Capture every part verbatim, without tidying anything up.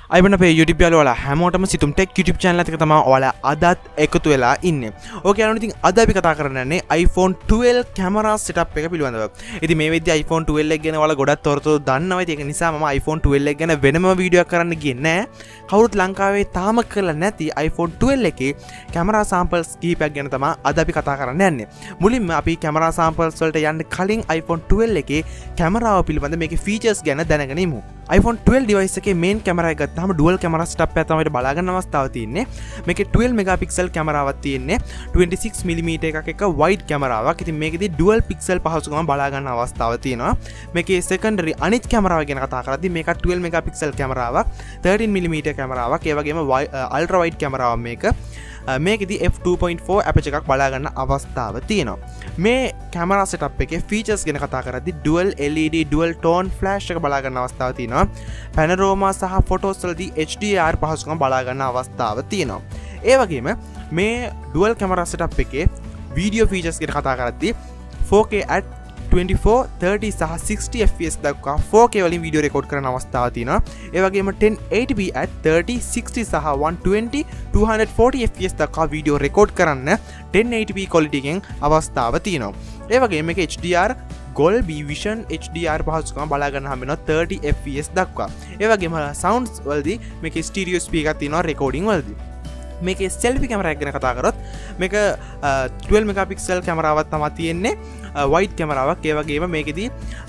අයිබන අපේ YouTube යාළුවෝ ඔයාලා හැමෝටම sithumtech YouTube channel එකක තමයි ඔයාලා අදත් එකතු වෙලා ඉන්නේ. ඕකේ යනවා ඉතින් අද අපි කතා කරන්නේ iPhone twelve camera setup එක පිළිබඳව. ඉතින් මේ වෙද්දී iPhone twelve එක ගැන ඔයාලා ගොඩක් තොරතුරු දන්නවා. ඒක නිසා මම iPhone twelve එක ගැන වෙනම වීඩියෝ එකක් කරන්න ගියේ නෑ. කවුරුත් ලංකාවේ තාම කරලා නැති iPhone twelve එකේ camera samples කීපයක් ගැන තමයි අද අපි කතා කරන්න යන්නේ. මුලින්ම අපි camera samples වලට යන්න කලින් iPhone twelve එකේ කැමරාව පිළිබඳ මේකේ features ගැන දැනගෙන ඉමු. iPhone twelve device එකේ main camera එක ගත්තාම dual camera setup එකක් තමයි බලා ගන්න අවස්ථාවක් තියෙන්නේ. මේකේ twelve megapixel කැමරාවක් තියෙන්නේ. twenty-six millimeter එකක් එක wide කැමරාවක්. ඉතින් මේකෙදි dual pixel පහසුකම බලා ගන්න අවස්ථාවක් තියෙනවා. මේකේ secondary අනිත් කැමරාව ගැන කතා කරද්දී මේක twelve megapixel කැමරාවක්, thirteen millimeter කැමරාවක්, ඒ වගේම ultra wide කැමරාවක් මේක. මේකෙදි f two point four aperture එකක් බලා ගන්න අවස්ථාව තියෙනවා. මේ කැමරා setup එකේ features ගැන කතා කරද්දී dual L E D dual tone flash එක බලා ගන්න අවස්ථාව තියෙනවා. panorama සහ photos වලදී H D R පහසුකම් බලා ගන්න අවස්ථාව තියෙනවා. ඒ වගේම මේ dual camera setup එකේ video features ගැන කතා කරද්දී four K at twenty-four, thirty සහ sixty F P S දක්වා four K වලින් වීඩියෝ රෙකෝඩ් කරන අවස්ථාවක් තියෙනවා. ඒ වගේම ten eighty p at thirty, sixty සහ one twenty, two forty F P S දක්වා වීඩියෝ රෙකෝඩ් කරන්න ten eighty p quality එකෙන් අවස්ථාව තියෙනවා. ඒ වගේම මේක H D R Dolby Vision H D R පහසුකම් බලා ගන්න හම්බ වෙනවා thirty F P S දක්වා. ඒ වගේම sounds වලදී මේකේ stereo speaker එකක් තියෙනවා recording වලදී. මේකේ selfie camera එක ගැන කතා කරොත් මේක twelve megapixel කැමරාවක් තමයි තියෙන්නේ. wide කැමරාවක්. ඒ වගේම මේකෙදි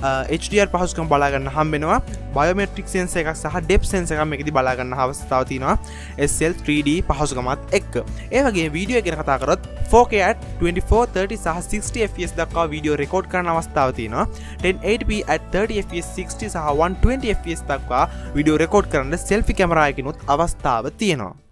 H D R පහසුකම් බලා ගන්න හම්බ වෙනවා. biometric sensor එකක් සහ depth sensor එකක් මේකෙදි බලා ගන්න අවස්ථාව තියෙනවා. S L three D පහසුකමත් එක්ක. ඒ වගේම වීඩියෝ එක ගැන කතා කරොත් four K at twenty-four, thirty සහ sixty F P S දක්වා වීඩියෝ රෙකෝඩ් කරන අවස්ථාව තියෙනවා. ten eighty p at thirty F P S, sixty සහ one twenty F P S දක්වා වීඩියෝ රෙකෝඩ් කරන්න selfie කැමරා එකකිනුත් අවස්ථාව තියෙනවා.